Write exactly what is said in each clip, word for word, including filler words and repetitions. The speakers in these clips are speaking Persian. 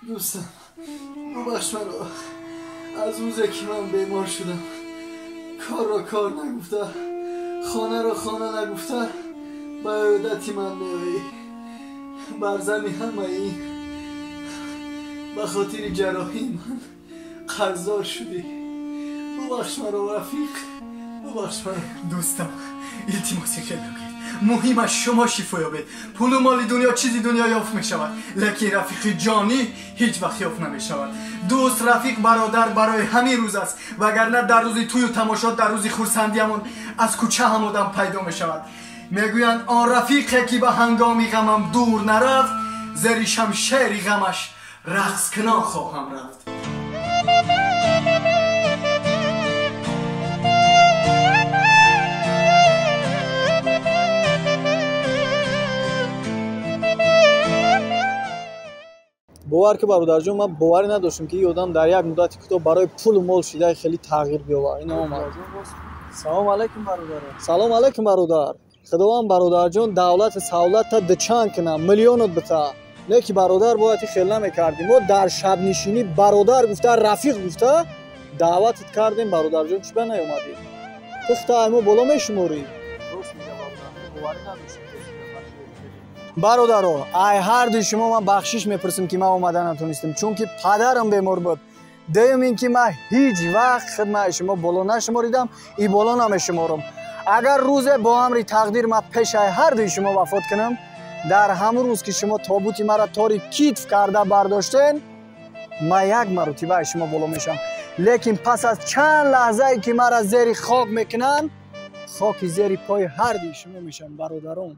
دوستم ببخش مرا. از روزی که من بیمار شدم کار را کار نگفته، خانه را خانه نگفته، به عادتی من میایی بر زمین همه این به خاطر جراحی من قرضدار شدی. ببخش مرا رفیق، ببخش مرا. دوستم التماسی خیلی بگید، مهمش شما شفا یابید. پول و مال دنیا چیزی دنیا یافت می شود، لکن رفیق جانی هیچ وقت یافت نمی شود. دوست رفیق برادر برای همین روز است، وگرنه در روزی توی و تماشا، در روزی خورسندیمون از کوچه هم آدم پیدا می شود. میگویند آن رفیقی که به هنگامی غمم دور نرفت، زیر شمشیر غمش رقص کنان خواهم رفت. باور که برادر جان، من باوری نداشتم که این آدم در یک مدت کوتاه برای پول و مال شیده خیلی تغییر بیاورد. اینا ما سلام علیکم برادر. سلام علیکم برادر. خداوند برادر جان دولت سهولت تا دچان کنه میلیونت بتا. لیکن برادر باید خیلی نمیکردیم. ما در شب نشینی برادر گفته، رفیق گفته دعوتت کردیم برادر جان، چی به نیومدی؟ تخته ما بالا میشموری. درست میگه برادر، باوری نداشتم. برادرو ای هر دوی شما من بخشش میپرسم که من اومدن نتونستم، چون که پدرم بیمار بود. دوم این که من هیچ وقت خدمت شما بالا نشماریدم، ای بالا نمیشمارم. اگر روز با امر تقدیر من پیش هر دوی شما وفات کنم، در همون روز که شما تابوت مرا تاری کیف کرده برداشتین، من یک مرتبه شما بالا میشم. لیکن پس از چند لحظه ای که مرا زیر خاک میکنن، خاک زیر پای هر دوی شما میشم برادران.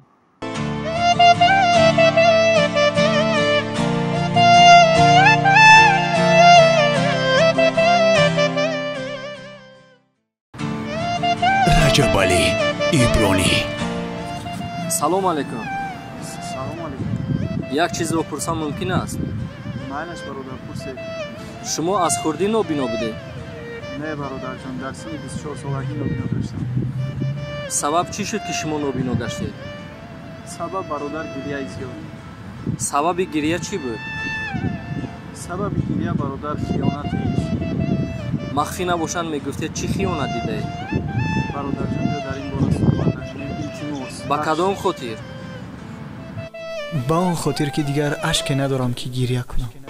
رجب علی ایبرانی. سلام علیکم. سلام علیکم. یک چیز رو پرسم ممکن است؟ معنیش برادر پرسید. شما از خردی نابینا بوده؟ نه برادر جان، در سن بیست و چهار سالگی نابینا داشتم. سبب چی شد که شما نابینا گشتید؟ سبب برادر گریه زیاد. سبب گریه چی بود؟ سبب گریه برادر خیانت ایش. مخفی نباشند میگفتید چی خیانت دیده؟ برادر جان در این باره صحبت نکنیم. التماس. با کدام خاطر؟ با اون خاطر که دیگر اشک ندارم که گریه کنم.